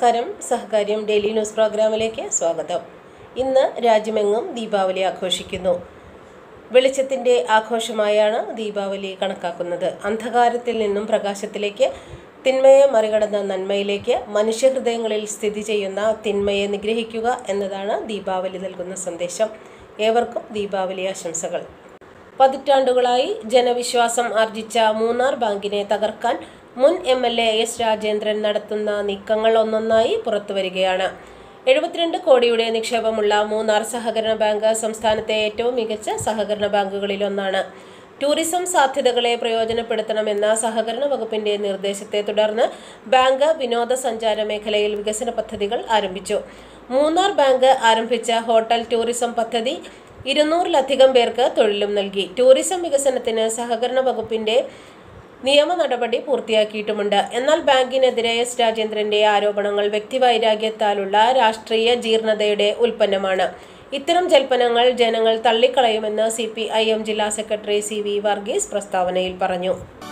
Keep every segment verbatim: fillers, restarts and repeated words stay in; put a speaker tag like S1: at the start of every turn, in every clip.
S1: നമസ്കാരം. സഹകാര്യം daily news പ്രോഗ്രാമിലേക്ക് സ്വാഗതം. ഇന്ന് രാജ്യമെങ്ങും ദീപാവലി ആഘോഷിക്കുന്നു. വെളിച്ചത്തിൻ്റെ ആഘോഷമായാണ് ദീപാവലി കണക്കാക്കുന്നത്. അന്ധകാരത്തിൽ നിന്നും പ്രകാശത്തിലേക്ക്, തിന്മയെ മറികടന്ന നന്മയിലേക്ക് മനുഷ്യഹൃദയങ്ങളിൽ സ്ഥിതി ചെയ്യുന്ന തിന്മയെ നിഗ്രഹിക്കുക എന്നതാണ് ദീപാവലി നൽകുന്ന സന്ദേശം. ഏവർക്കും ദീപാവലി ആശംസകൾ. പതിറ്റാണ്ടുകളായി ജനവിശ്വാസം ആർജിച്ച മൂന്നാർ ബാങ്കിനെ തകർക്കാൻ മുൻ M L A S Rajendran നടത്തുന്ന നീക്കങ്ങൾ ഒന്നൊന്നായി പുറത്തുവരികയാണ്. എഴുപത്തിരണ്ട് കോടിയുടെ നിക്ഷേപമുള്ള മൂന്നാർ സഹകരണ ബാങ്ക് സംസ്ഥാനത്തെ ഏറ്റവും മികച്ച സഹകരണ ബാങ്കുകളിലൊന്നാണ്. ടൂറിസം സാധ്യതകളെ പ്രയോജനപ്പെടുത്തണമെന്ന സഹകരണ വകുപ്പിന്റെ നിർദ്ദേശത്തെ തുടർന്ന് ബാങ്ക് വിനോദസഞ്ചാര മേഖലയിൽ വികസന പദ്ധതികൾ ആരംഭിച്ചു. മൂന്നാർ ബാങ്ക് ആരംഭിച്ച ഹോട്ടൽ ടൂറിസം പദ്ധതി ഇരുന്നൂറിലധികം പേർക്ക് തൊഴിലും നൽകി. ടൂറിസം വികസനത്തിന് സഹകരണ വകുപ്പിന്റെ നിയമ നടപടി പൂർത്തിയാക്കിയിട്ടുമുണ്ട്. എന്നാൽ ബാങ്കിനെതിരെ എസ് രാജേന്ദ്രന്റെ ആരോപണങ്ങൾ വ്യക്തിവൈരാഗ്യത്താലുള്ള രാഷ്ട്രീയ ജീർണതയുടെ ഉൽപ്പന്നമാണ്. ഇത്തരം ജൽപ്പനങ്ങൾ ജനങ്ങൾ തള്ളിക്കളയുമെന്ന് സി പി ഐ എം ജില്ലാ സെക്രട്ടറി സി വി വർഗീസ് പ്രസ്താവനയിൽ പറഞ്ഞു.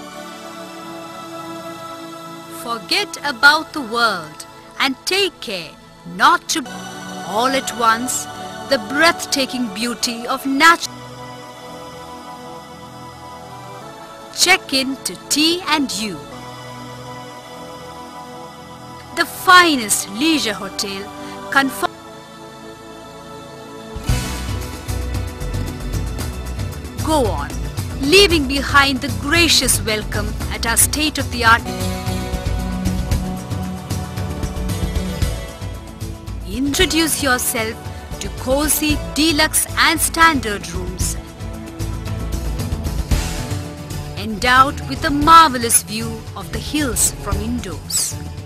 S2: Forget about the world and take care not to all at once the breathtaking beauty of nature. Check in to T and U, the finest leisure hotel confirmed. Go on, leaving behind the gracious welcome at our state-of-the-art. Introduce yourself to cozy, deluxe and standard rooms, endowed with a marvelous view of the hills from indoors.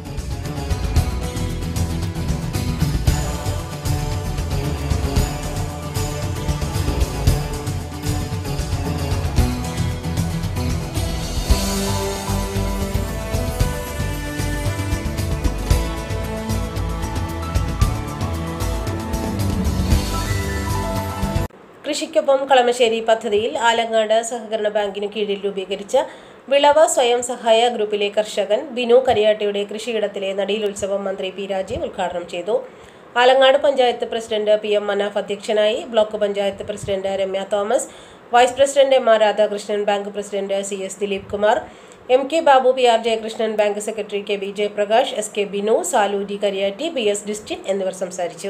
S1: കൃഷിക്കൊപ്പം Kalamassery പദ്ധതിയിൽ ആലങ്ങാട് സഹകരണ ബാങ്കിന് കീഴിൽ രൂപീകരിച്ച വിളവ് സ്വയം സഹായ ഗ്രൂപ്പിലെ കർഷകൻ ബിനു കരിയാട്ടിയുടെ കൃഷിയിടത്തിലെ നടീലുത്സവം മന്ത്രി പി രാജീവ് ഉദ്ഘാടനം ചെയ്തു. Alangad panchayat president P M Manaf അധ്യക്ഷനായി. Block panchayat president Ramya Thomas, vice president M R Radhakrishnan, bank president C S Dileep Kumar, M K Babu, P R Jayakrishnan, bank secretary K B Jayaprakash, S K Binu, Salu D Kariyatti, P S Distin എന്നിവർ സംസാരിച്ചു.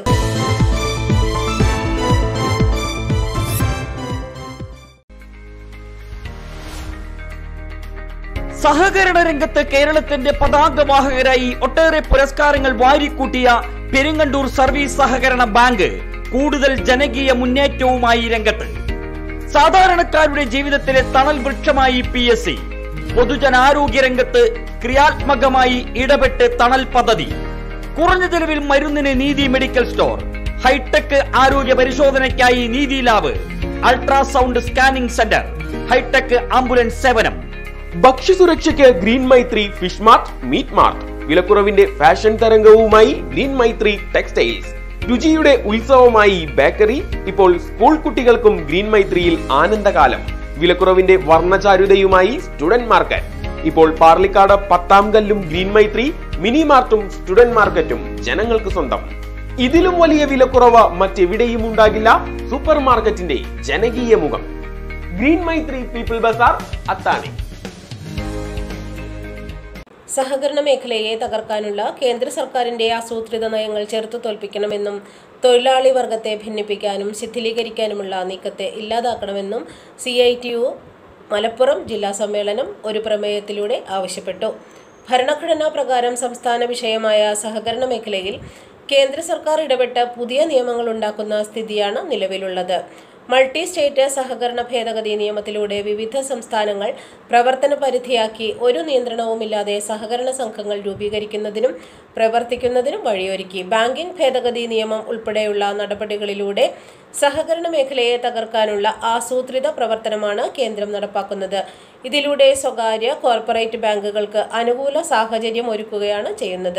S3: സഹകരണ രംഗത്ത് കേരളത്തിന്റെ പതാകവാഹകരായി ഒട്ടേറെ പുരസ്കാരങ്ങൾ വാരിക്കൂട്ടിയ പെരിങ്ങണ്ടൂർ സർവീസ് സഹകരണ ബാങ്ക് കൂടുതൽ ജനകീയ മുന്നേറ്റവുമായി രംഗത്ത്. സാധാരണക്കാരുടെ ജീവിതത്തിലെ തണൽ വൃക്ഷമായി പി എസ് സി. പൊതുജനാരോഗ്യ രംഗത്ത് ക്രിയാത്മകമായി ഇടപെട്ട് തണൽ പദ്ധതി. കുറഞ്ഞ ചെലവിൽ മരുന്നിന് നീതി മെഡിക്കൽ സ്റ്റോർ. ഹൈടെക് ആരോഗ്യ പരിശോധനയ്ക്കായി Neethi lab, ultrasound scanning centre, hi tech ambulance സേവനം.
S4: ഭക്ഷ്യസുരക്ഷയ്ക്ക് green Maithri fish mart, meat mart. വിലക്കുറവിന്റെ ഫാഷൻ തരംഗവുമായി ഗ്രീൻ മൈത്രി ടെക്സ്റ്റൈൽസ്. രുചിയുടെ ഉത്സവമായി ബേക്കറി. ഇപ്പോൾ സ്കൂൾ കുട്ടികൾക്കും ഗ്രീൻ മൈത്രിയിൽ ആനന്ദകാലം. വിലക്കുറവിന്റെ വർണ്ണചാരുതയുമായി സ്റ്റുഡന്റ് മാർക്കറ്റ്. ഇപ്പോൾ പാർലിക്കാട് പത്താം കല്ലും ഗ്രീൻ മൈത്രി മിനി മാർട്ടും സ്റ്റുഡന്റ് മാർക്കറ്റും ജനങ്ങൾക്ക് സ്വന്തം. ഇതിലും വലിയ വിലക്കുറവ് മറ്റെവിടെയും ഉണ്ടാകില്ല. സൂപ്പർ മാർക്കറ്റിന്റെ ജനകീയ മുഖം ഗ്രീൻ മൈത്രി പീപ്പിൾ ബസാർ, അത്താണി.
S1: സഹകരണ മേഖലയെ തകർക്കാനുള്ള കേന്ദ്ര സർക്കാരിന്റെ ആസൂത്രിത നയങ്ങൾ ചെറുത്തു തോൽപ്പിക്കണമെന്നും തൊഴിലാളി വർഗത്തെ ഭിന്നിപ്പിക്കാനും ശിഥിലീകരിക്കാനുമുള്ള നീക്കത്തെ ഇല്ലാതാക്കണമെന്നും C I T U Malappuram ജില്ലാ സമ്മേളനം ഒരു പ്രമേയത്തിലൂടെ ആവശ്യപ്പെട്ടു. ഭരണഘടനാ പ്രകാരം സംസ്ഥാന വിഷയമായ സഹകരണ മേഖലയിൽ കേന്ദ്ര സർക്കാർ ഇടപെട്ട് പുതിയ നിയമങ്ങൾ ഉണ്ടാക്കുന്ന സ്ഥിതിയാണ് നിലവിലുള്ളത്. മൾട്ടി സ്റ്റേറ്റ് സഹകരണ ഭേദഗതി നിയമത്തിലൂടെ വിവിധ സംസ്ഥാനങ്ങൾ പ്രവർത്തന പരിധിയാക്കി ഒരു നിയന്ത്രണവുമില്ലാതെ സഹകരണ സംഘങ്ങൾ രൂപീകരിക്കുന്നതിനും പ്രവർത്തിക്കുന്നതിനും വഴിയൊരുക്കി. ബാങ്കിംഗ് ഭേദഗതി നിയമം ഉൾപ്പെടെയുള്ള നടപടികളിലൂടെ സഹകരണ മേഖലയെ തകർക്കാനുള്ള ആസൂത്രിത പ്രവർത്തനമാണ് കേന്ദ്രം നടപ്പാക്കുന്നത്. ഇതിലൂടെ സ്വകാര്യ കോർപ്പറേറ്റ് ബാങ്കുകൾക്ക് അനുകൂല സാഹചര്യം ഒരുക്കുകയാണ് ചെയ്യുന്നത്.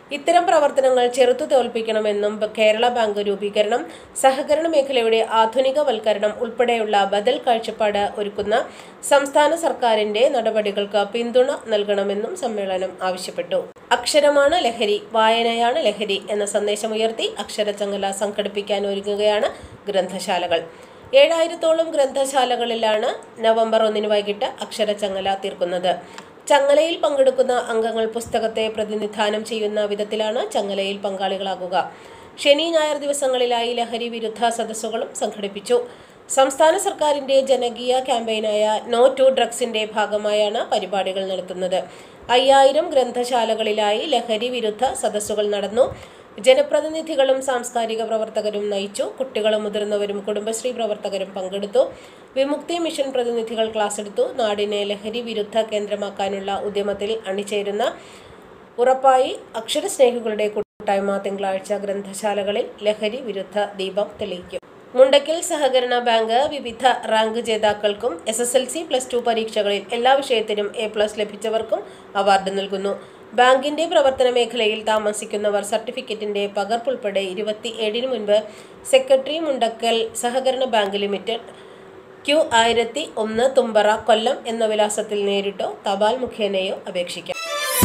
S1: ഇത്തരം പ്രവർത്തനങ്ങൾ ചെറുത്തു തോൽപ്പിക്കണമെന്നും കേരള ബാങ്ക് രൂപീകരണം, സഹകരണ മേഖലയുടെ ആധുനികവൽക്കരണം ഉൾപ്പെടെയുള്ള ബദൽ കാഴ്ചപ്പാട് ഒരുക്കുന്ന സംസ്ഥാന സർക്കാരിന്റെ നടപടികൾക്ക് പിന്തുണ നൽകണമെന്നും സമ്മേളനം ആവശ്യപ്പെട്ടു. അക്ഷരമാണ് ലഹരി, വായനയാണ് ലഹരി എന്ന സന്ദേശമുയർത്തി അക്ഷരച്ചങ്ങല സംഘടിപ്പിക്കാൻ ഒരുങ്ങുകയാണ് ഗ്രന്ഥശാലകൾ. ഏഴായിരത്തോളം ഗ്രന്ഥശാലകളിലാണ് നവംബർ ഒന്നിന് വൈകിട്ട് അക്ഷരച്ചങ്ങല തീർക്കുന്നത്. ചങ്ങലയിൽ പങ്കെടുക്കുന്ന അംഗങ്ങൾ പുസ്തകത്തെ പ്രതിനിധാനം ചെയ്യുന്ന വിധത്തിലാണ് ചങ്ങലയിൽ പങ്കാളികളാകുക. ശനി ഞായർ ദിവസങ്ങളിലായി ലഹരി വിരുദ്ധ സദസ്സുകളും സംഘടിപ്പിച്ചു. സംസ്ഥാന സർക്കാരിന്റെ ജനകീയ ക്യാമ്പയിനായ നോ ടു ഡ്രഗ്സിന്റെ ഭാഗമായാണ് പരിപാടികൾ നടത്തുന്നത്. അയ്യായിരം ഗ്രന്ഥശാലകളിലായി ലഹരി വിരുദ്ധ സദസ്സുകൾ നടന്നു. ജനപ്രതിനിധികളും സാംസ്കാരിക പ്രവർത്തകരും നയിച്ചു. കുട്ടികളും മുതിർന്നവരും കുടുംബശ്രീ പ്രവർത്തകരും പങ്കെടുത്തു. വിമുക്തി മിഷൻ പ്രതിനിധികൾ ക്ലാസ് എടുത്തു. നാടിനെ ലഹരി വിരുദ്ധ കേന്ദ്രമാക്കാനുള്ള ഉദ്യമത്തിൽ അണിചേരുന്ന ഉറപ്പായി അക്ഷരസ്നേഹികളുടെ കൂട്ടായ്മ തിങ്കളാഴ്ച ഗ്രന്ഥശാലകളിൽ ലഹരി വിരുദ്ധ ദീപം തെളിയിക്കും. മുണ്ടക്കൽ സഹകരണ ബാങ്ക് വിവിധ റാങ്ക് ജേതാക്കൾക്കും S S L C plus two പരീക്ഷകളിൽ എല്ലാ വിഷയത്തിനും എ പ്ലസ് ലഭിച്ചവർക്കും അവാർഡ് നൽകുന്നു. ബാങ്കിന്റെ പ്രവർത്തന മേഖലയിൽ താമസിക്കുന്നവർ സർട്ടിഫിക്കറ്റിന്റെ പകർപ്പുൾപ്പെടെ ഇരുപത്തി ഏഴിന് മുൻപ് സെക്രട്ടറി, മുണ്ടക്കൽ സഹകരണ ബാങ്ക് ലിമിറ്റഡ്, ക്യു ആയിരത്തി ഒന്ന്, തുമ്പറ, കൊല്ലം എന്ന വിലാസത്തിൽ നേരിട്ടോ തപാൽ മുഖേനയോ അപേക്ഷിക്കാം.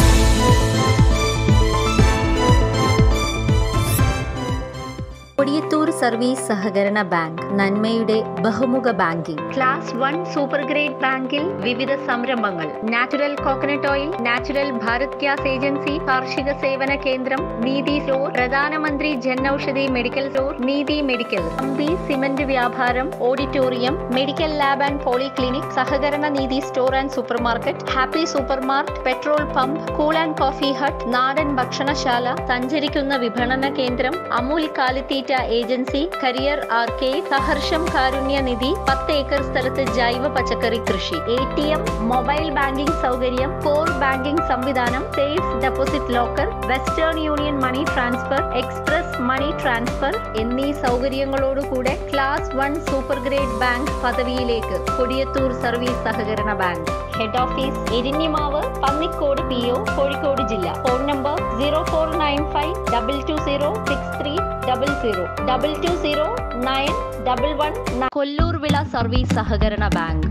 S5: കൊടിയത്തൂർ സർവീസ് സഹകരണ ബാങ്ക് നന്മയുടെ ബഹുമുഖ banking. Class one super grade ബാങ്കിൽ വിവിധ സംരംഭങ്ങൾ. Natural coconut oil, natural Bharat gas agency, കാർഷിക സേവന കേന്ദ്രം, നീതി സ്റ്റോർ, പ്രധാനമന്ത്രി Jan Aushadhi medical store, Neethi medical, അമ്പി സിമന്റ് വ്യാപാരം, auditorium, medical lab and polyclinic, സഹകരണ Neethi store and super market, happy super mart, petrol pump, cool and coffee hut, നാടൻ ഭക്ഷണശാല, സഞ്ചരിക്കുന്ന വിപണന കേന്ദ്രം, അമൂൽ കാലിത്തീറ്റ ഏജൻസി, കരിയർ ആർക്കേഡ്, സഹർഷം കാരുണ്യ നിധി, പത്ത് ഏക്കർ സ്ഥലത്ത് ജൈവ പച്ചക്കറി കൃഷി, A T M, mobile banking സൗകര്യം, കോർ ബാങ്കിംഗ് സംവിധാനം, safe deposit locker, Western Union money transfer, express money transfer എന്നീ സൗകര്യങ്ങളോടുകൂടെ class one super grade bank പദവിയിലേക്ക് കൊടിയത്തൂർ സർവീസ് സഹകരണ bank. Head office Erinjimavu, Pannikode P O, Kozhikode ജില്ല. Phone number zero four nine five double two zero six three double zero double two zero nine double one. Kollur Vila service സഹകരണ bank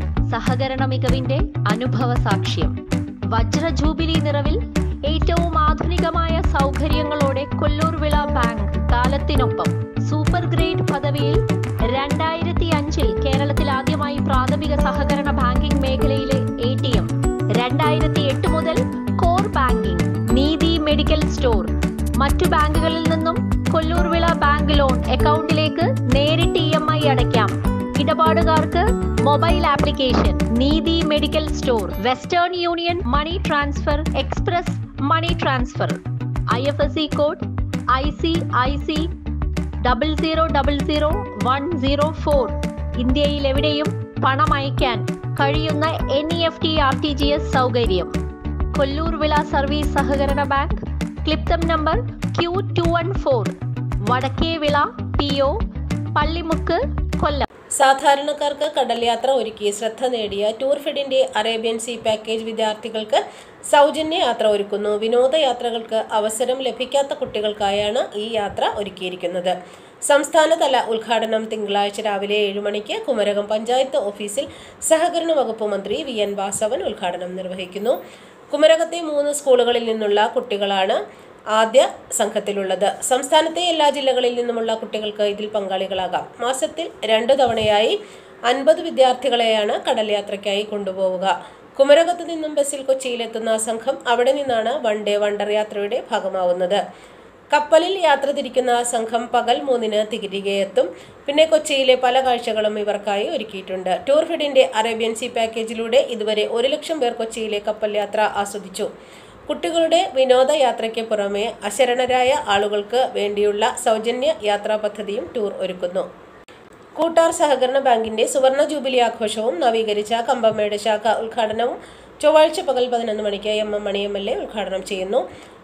S5: സഹകരണ മികവിന്റെ അനുഭവ സാക്ഷ്യം. വജ്ര jubilee നിറവിൽ ഏറ്റവും ആധുനികമായ സൗകര്യങ്ങളോടെ കൊല്ലൂർ വിള ബാങ്ക് കാലത്തിനൊപ്പം. സൂപ്പർ ഗ്രേഡ് പദവിയിൽ രണ്ടായിരത്തി അഞ്ചിൽ കേരളത്തിൽ ആദ്യമായി പ്രാഥമിക സഹകരണ ബാങ്കിംഗ് മേഖലയിലെ എ ടി എം. രണ്ടായിരത്തി എട്ട് മുതൽ core banking, Neethi medical store. മറ്റു ബാങ്കുകളിൽ നിന്നും കൊല്ലൂർ വിള ബാങ്ക് ലോൺ അക്കൗണ്ടിലേക്ക് നേരിട്ട് ഇ എം ഐ അടയ്ക്കാം. ഇടപാടുകാർക്ക് mobile application, Neethi medical store, Western Union money transfer, express money transfer. I F S C code I C I C double zero double zero one zero four. ഇന്ത്യയിൽ എവിടെയും പണം അയക്കാൻ കഴിയുന്ന N E F T R T G S സൗകര്യം. Kollur Vila service സഹകരണ bank, ക്ലിപ്തം number Q two one four, Vadakkevila P O, Pallimukku, Kollam.
S1: സാധാരണക്കാർക്ക് കടൽ യാത്ര ഒരുക്കി ശ്രദ്ധ നേടിയ ടൂർഫെഡിന്റെ അറേബ്യൻ സീ പാക്കേജ് വിദ്യാർത്ഥികൾക്ക് സൗജന്യ യാത്ര ഒരുക്കുന്നു. വിനോദയാത്രകൾക്ക് അവസരം ലഭിക്കാത്ത കുട്ടികൾക്കായാണ് ഈ യാത്ര ഒരുക്കിയിരിക്കുന്നത്. സംസ്ഥാനതല ഉദ്ഘാടനം തിങ്കളാഴ്ച രാവിലെ ഏഴ് മണിക്ക് കുമരകം പഞ്ചായത്ത് ഓഫീസിൽ സഹകരണ വകുപ്പ് മന്ത്രി വി എൻ വാസവൻ ഉദ്ഘാടനം നിർവഹിക്കുന്നു. കുമരകത്തെ മൂന്ന് സ്കൂളുകളിൽ നിന്നുള്ള കുട്ടികളാണ് ആദ്യ സംഘത്തിലുള്ളത്. സംസ്ഥാനത്തെ എല്ലാ ജില്ലകളിൽ നിന്നുമുള്ള കുട്ടികൾക്ക് ഇതിൽ പങ്കാളികളാകാം. മാസത്തിൽ രണ്ടു തവണയായി അൻപത് വിദ്യാർത്ഥികളെയാണ് കടൽ യാത്രയ്ക്കായി കൊണ്ടുപോവുക. കുമരകത്ത് നിന്നും ബസ്സിൽ കൊച്ചിയിലെത്തുന്ന സംഘം അവിടെ നിന്നാണ് വൺ ഡേ വണ്ടർ യാത്രയുടെ ഭാഗമാവുന്നത്. കപ്പലിൽ യാത്ര തിരിക്കുന്ന സംഘം പകൽ മൂന്നിന് തിരികെ എത്തും. പിന്നെ കൊച്ചിയിലെ പല കാഴ്ചകളും ഇവർക്കായി ഒരുക്കിയിട്ടുണ്ട്. ടൂർഫെഡിന്റെ അറേബ്യൻ സീ പാക്കേജിലൂടെ ഇതുവരെ ഒരു ലക്ഷം പേർ കൊച്ചിയിലെ കപ്പൽ യാത്ര ആസ്വദിച്ചു. കുട്ടികളുടെ വിനോദയാത്രയ്ക്ക് പുറമെ അശരണരായ ആളുകൾക്ക് വേണ്ടിയുള്ള സൗജന്യ യാത്രാ പദ്ധതിയും ടൂർ ഒരുക്കുന്നു. കൂട്ടാർ സഹകരണ ബാങ്കിന്റെ സുവർണ ജൂബിലി ആഘോഷവും നവീകരിച്ച കമ്പമേട് ശാഖ ഉദ്ഘാടനവും ചൊവ്വാഴ്ച പകൽ പതിനൊന്ന് മണിക്ക് M M Mani M L A ഉദ്ഘാടനം ചെയ്യുന്നു.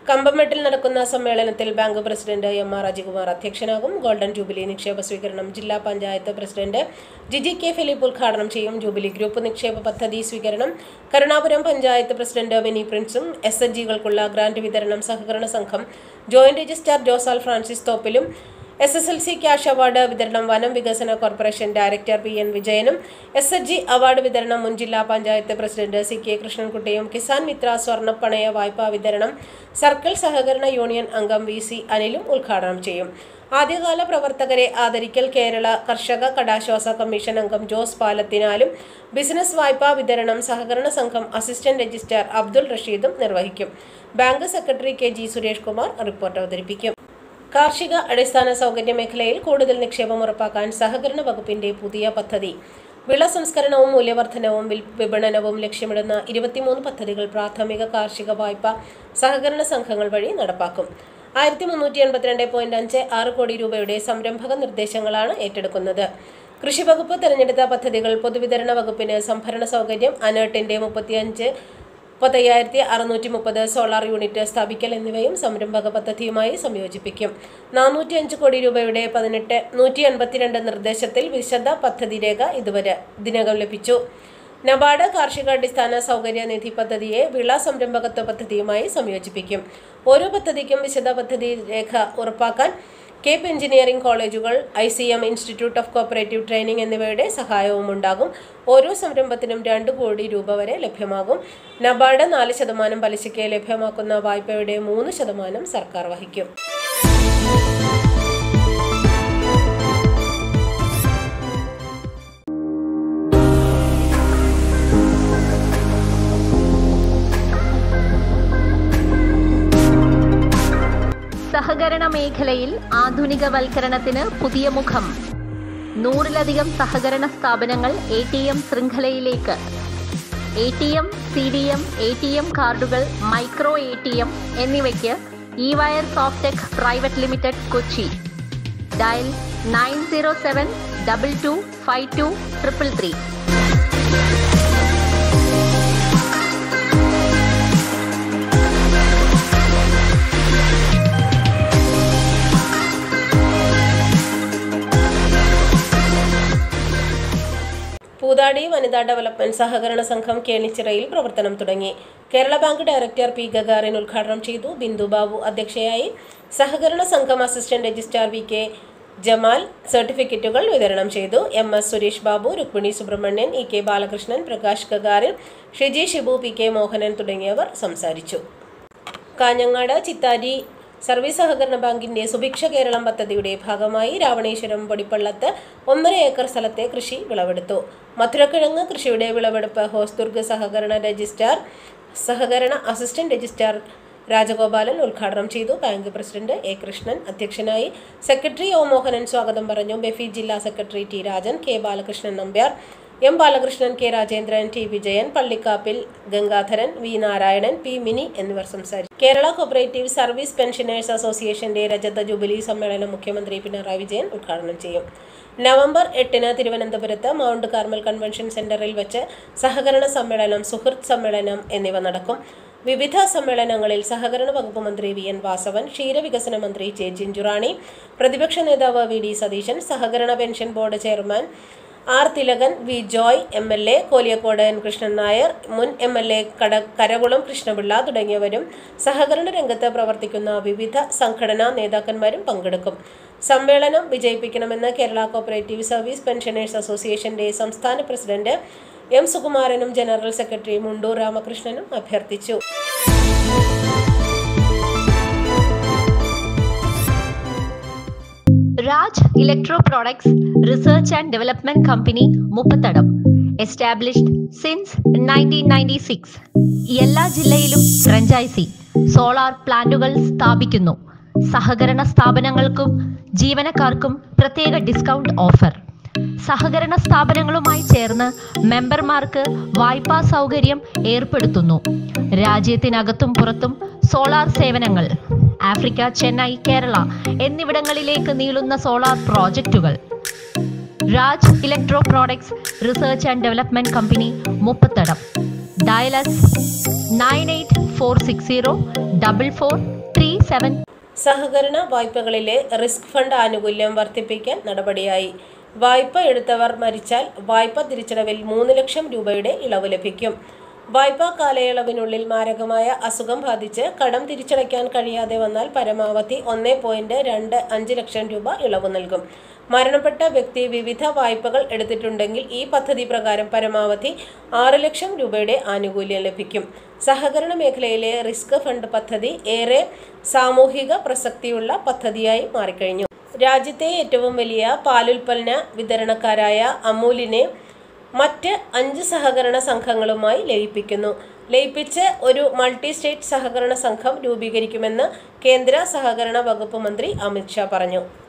S1: കമ്പമെട്ടിൽ നടക്കുന്ന സമ്മേളനത്തിൽ bank president M R Ajikumar അധ്യക്ഷനാകും. ഗോൾഡൻ ജൂബിലി നിക്ഷേപ സ്വീകരണം ജില്ലാ പഞ്ചായത്ത് പ്രസിഡന്റ് ജിജി കെ ഫിലിപ്പ് ഉദ്ഘാടനം ചെയ്യും. ജൂബിലി ഗ്രൂപ്പ് നിക്ഷേപ പദ്ധതി സ്വീകരണം കരുണാപുരം പഞ്ചായത്ത് പ്രസിഡന്റ് മിനി പ്രിൻസും എസ് എച്ച് ജികൾക്കുള്ള ഗ്രാന്റ് വിതരണം സഹകരണ സംഘം ജോയിന്റ് രജിസ്ട്രാർ ജോസാൽ ഫ്രാൻസിസ് തോപ്പിലും S S L C cash award വിതരണം വനം വികസന കോർപ്പറേഷൻ ഡയറക്ടർ പി എൻ വിജയനും എസ് എച്ച് ജി അവാർഡ് വിതരണം മുൻ ജില്ലാ പഞ്ചായത്ത് പ്രസിഡന്റ് സി കെ കൃഷ്ണൻകുട്ടിയും കിസാൻ മിത്ര സ്വർണ്ണപ്പണയ വായ്പാ വിതരണം സർക്കിൾ സഹകരണ യൂണിയൻ അംഗം വി സി അനിലും ഉദ്ഘാടനം ചെയ്യും. ആദ്യകാല പ്രവർത്തകരെ ആദരിക്കൽ കേരള കർഷക കടാശ്വാസ കമ്മീഷൻ അംഗം ജോസ് പാലത്തിനാലും ബിസിനസ് വായ്പാ വിതരണം സഹകരണ സംഘം അസിസ്റ്റന്റ് രജിസ്ട്രാർ അബ്ദുൾ റഷീദും നിർവഹിക്കും. Bank secretary K G Suresh Kumar report അവതരിപ്പിക്കും. കാർഷിക അടിസ്ഥാന സൗകര്യ മേഖലയിൽ കൂടുതൽ നിക്ഷേപം ഉറപ്പാക്കാൻ സഹകരണ വകുപ്പിന്റെ പുതിയ പദ്ധതി വിള സംസ്കരണവും മൂല്യവർദ്ധനവും വിപണനവും ലക്ഷ്യമിടുന്ന ഇരുപത്തിമൂന്ന് പദ്ധതികൾ പ്രാഥമിക കാർഷിക വായ്പ സഹകരണ സംഘങ്ങൾ വഴി നടപ്പാക്കും. ആയിരത്തി മുന്നൂറ്റി എൺപത്തിരണ്ട് പോയിന്റ് അഞ്ച് ആറ് കോടി രൂപയുടെ സംരംഭക നിർദ്ദേശങ്ങളാണ് ഏറ്റെടുക്കുന്നത്. കൃഷിവകുപ്പ് തെരഞ്ഞെടുത്ത പദ്ധതികൾ പൊതുവിതരണ വകുപ്പിന് സംഭരണ സൗകര്യം, അനേർട്ടിന്റെ മുപ്പത്തിയഞ്ച് മുപ്പത്തയ്യായിരത്തി അറുന്നൂറ്റി മുപ്പത് സോളാർ യൂണിറ്റ് സ്ഥാപിക്കൽ എന്നിവയും സംരംഭക പദ്ധതിയുമായി സംയോജിപ്പിക്കും. നാനൂറ്റി അഞ്ച് കോടി രൂപയുടെ പതിനെട്ട് നൂറ്റി എൺപത്തിരണ്ട് നിർദ്ദേശത്തിൽ വിശദ പദ്ധതി രേഖ ഇതുവരെ ഇതിനകം ലഭിച്ചു. നബാർഡ് കാർഷികാടിസ്ഥാന സൗകര്യ നിധി പദ്ധതിയെ വിള സംരംഭകത്വ പദ്ധതിയുമായി സംയോജിപ്പിക്കും. ഓരോ പദ്ധതിക്കും വിശദ പദ്ധതി രേഖ ഉറപ്പാക്കാൻ കേപ്പ് എഞ്ചിനീയറിംഗ് കോളേജുകൾ, I C M institute of cooperative training എന്നിവയുടെ സഹായവും ഉണ്ടാകും. ഓരോ സംരംഭത്തിനും രണ്ട് കോടി രൂപ വരെ ലഭ്യമാകും. നബാർഡ് നാല് ശതമാനം പലിശയ്ക്ക് ലഭ്യമാക്കുന്ന വായ്പയുടെ മൂന്ന് ശതമാനം സർക്കാർ വഹിക്കും.
S5: സഹകരണ മേഖലയിൽ ആധുനികവൽക്കരണത്തിന് പുതിയ മുഖം. നൂറിലധികം സഹകരണ സ്ഥാപനങ്ങൾ എ ടി എം ശൃംഖലയിലേക്ക്. A T M, C D M, A T M കാർഡുകൾ, മൈക്രോ എ ടി എം എന്നിവയ്ക്ക് E Wire Softtech private limited Kochi. Dial nine zero seven double two five two triple three.
S1: Poothadi വനിതാ development സഹകരണ സംഘം കേണിച്ചിറയിൽ പ്രവർത്തനം തുടങ്ങി. Kerala bank director P Gagarin ഉദ്ഘാടനം ചെയ്തു. ബിന്ദു ബാബു അധ്യക്ഷയായി. സഹകരണ സംഘം assistant registrar V K Jamal സർട്ടിഫിക്കറ്റുകൾ വിതരണം ചെയ്തു. M S Suresh Babu, Rukmini Subramanian, E K Balakrishnan, Prakash Gagarin, Shiji Shibu, P K Mohanan തുടങ്ങിയവർ സംസാരിച്ചു. കാഞ്ഞങ്ങാട് ചിത്താരി സർവീസ് സഹകരണ ബാങ്കിന്റെ സുഭിക്ഷ കേരളം പദ്ധതിയുടെ ഭാഗമായി രാവണേശ്വരം പൊടിപ്പള്ളത്ത് ഒന്നര ഏക്കർ സ്ഥലത്തെ കൃഷി വിളവെടുത്തു. മധുരക്കിഴങ്ങ് കൃഷിയുടെ വിളവെടുപ്പ് ഹോസ്ദുർഗ് സഹകരണ രജിസ്ട്രാർ സഹകരണ അസിസ്റ്റന്റ് രജിസ്ട്രാർ രാജഗോപാലൻ ഉദ്ഘാടനം ചെയ്തു. ബാങ്ക് പ്രസിഡന്റ് എ കൃഷ്ണൻ അധ്യക്ഷനായി. സെക്രട്ടറി ഒ മോഹനൻ സ്വാഗതം പറഞ്ഞു. ബെഫി ജില്ലാ secretary T Rajan, K Balakrishnan Nambiar, M Balakrishnan, K Rajendran, T Vijayan, Pallikkappil Gangadharan, V Narayanan, P Mini എന്നിവർ സംസാരിച്ചു. കേരള കോപ്പറേറ്റീവ് സർവീസ് പെൻഷനേഴ്സ് അസോസിയേഷന്റെ രജത ജൂബിലി സമ്മേളനം മുഖ്യമന്ത്രി പിണറായി വിജയൻ ഉദ്ഘാടനം ചെയ്യും. നവംബർ എട്ടിന് തിരുവനന്തപുരത്ത് മൗണ്ട് കാർമൽ കൺവെൻഷൻ സെന്ററിൽ വെച്ച് സഹകരണ സമ്മേളനം, സുഹൃത്ത് സമ്മേളനം എന്നിവ നടക്കും. വിവിധ സമ്മേളനങ്ങളിൽ സഹകരണ വകുപ്പ് മന്ത്രി വി എൻ വാസവൻ, ക്ഷീരവികസന മന്ത്രി ജെ ജിഞ്ചുറാണി, പ്രതിപക്ഷ നേതാവ് വി ഡി സതീശൻ, സഹകരണ pension board chairman R Thilakan, V Joy M L A, Koliyakode N Krishnan Nair, മുൻ എം എൽ എ കട കരകുളം കൃഷ്ണപിള്ള തുടങ്ങിയവരും സഹകരണ രംഗത്ത് പ്രവർത്തിക്കുന്ന വിവിധ സംഘടനാ നേതാക്കന്മാരും പങ്കെടുക്കും. സമ്മേളനം വിജയിപ്പിക്കണമെന്ന് കേരള കോപ്പറേറ്റീവ് സർവീസ് പെൻഷനേഴ്സ് അസോസിയേഷന്റെ സംസ്ഥാന പ്രസിഡന്റ് എം സുകുമാരനും ജനറൽ സെക്രട്ടറി മുണ്ടൂർ രാമകൃഷ്ണനും അഭ്യർത്ഥിച്ചു.
S5: Raj electro products research and development company Muppathadam, established since nineteen ninety six. എല്ലാ ജില്ലയിലും ഫ്രാഞ്ചൈസി സോളാർ പ്ലാന്റുകൾ സ്ഥാപിക്കുന്നു. സഹകരണ സ്ഥാപനങ്ങൾക്കും ജീവനക്കാർക്കും പ്രത്യേക ഡിസ്കൗണ്ട് ഓഫർ. സഹകരണ സ്ഥാപനങ്ങളുമായി ചേർന്ന് മെമ്പർമാർക്ക് വായ്പാ സൗകര്യം ഏർപ്പെടുത്തുന്നു. രാജ്യത്തിനകത്തും പുറത്തും സോളാർ സേവനങ്ങൾ. ആഫ്രിക്ക, ചെന്നൈ, കേരള എന്നിവിടങ്ങളിലേക്ക് നീളുന്ന സോളാർ പ്രോജക്റ്റുകൾ. Raj electro products research and development company Muppathadam. Dial us nine eight four six zero double four three seven.
S1: സഹകരണ വായ്പകളിലെ റിസ്ക് ഫണ്ട് ആനുകൂല്യം വർദ്ധിപ്പിക്കാൻ നടപടിയായി. വായ്പ എടുത്തവർ മരിച്ചാൽ വായ്പ തിരിച്ചടവിൽ മൂന്ന് ലക്ഷം രൂപയുടെ ഇളവ് ലഭിക്കും. വായ്പാ കാലയളവിനുള്ളിൽ മാരകമായ അസുഖം ബാധിച്ച് കടം തിരിച്ചടയ്ക്കാൻ കഴിയാതെ വന്നാൽ പരമാവധി ഒന്ന് പോയിന്റ് രണ്ട് അഞ്ച് ലക്ഷം രൂപ ഇളവ് നൽകും. മരണപ്പെട്ട വ്യക്തി വിവിധ വായ്പകൾ എടുത്തിട്ടുണ്ടെങ്കിൽ ഈ പദ്ധതി പ്രകാരം പരമാവധി ആറ് ലക്ഷം രൂപയുടെ ആനുകൂല്യം ലഭിക്കും. സഹകരണ മേഖലയിലെ റിസ്ക് ഫണ്ട് പദ്ധതി ഏറെ സാമൂഹിക പ്രസക്തിയുള്ള പദ്ധതിയായി മാറിക്കഴിഞ്ഞു. രാജ്യത്തെ ഏറ്റവും വലിയ പാലുൽപ്പന്ന വിതരണക്കാരായ അമൂലിനെ മറ്റ് അഞ്ച് സഹകരണ സംഘങ്ങളുമായി ലയിപ്പിക്കുന്നു. ലയിപ്പിച്ച് ഒരു മൾട്ടി സ്റ്റേറ്റ് സഹകരണ സംഘം രൂപീകരിക്കുമെന്ന് കേന്ദ്ര സഹകരണ വകുപ്പ് മന്ത്രി അമിത് ഷാ പറഞ്ഞു.